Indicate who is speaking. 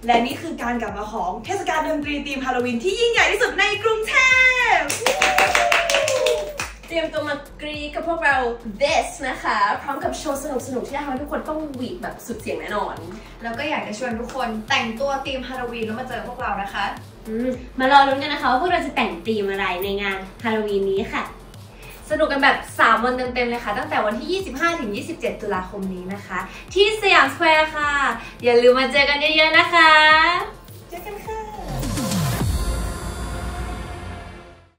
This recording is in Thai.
Speaker 1: และนี่คือการกลับมาของเทศกาลดนตรีธีมฮาโลวีนที่ยิ่งใหญ่ที่สุดในกรุงเทพ
Speaker 2: เตรียมตัวมากรีดกับพวกเรา This นะคะพร้อมกับโชว์สนุกๆที่ทำให้ทุกคนต้องหวีดแบบสุดเสียงแน่นอน
Speaker 3: แล้วก็อยากจะชวนทุกคนแต่งตัวธีมฮาโลวีนแล้วมาเจอพวกเรานะคะ
Speaker 4: มารอลุ้นกันนะคะว่าพวกเราจะแต่งธีมอะไรในงานฮาโลวีนนี้ค่ะ
Speaker 2: สนุกกันแบบ3วันเต็มๆเลยค่ะตั้งแต่วันที่25ถึง27ตุลาคมนี้นะคะที่สยามสแควร์ค่ะอย่าลืมมาเจอกันเยอะๆนะคะ
Speaker 1: เจอกันค่ะ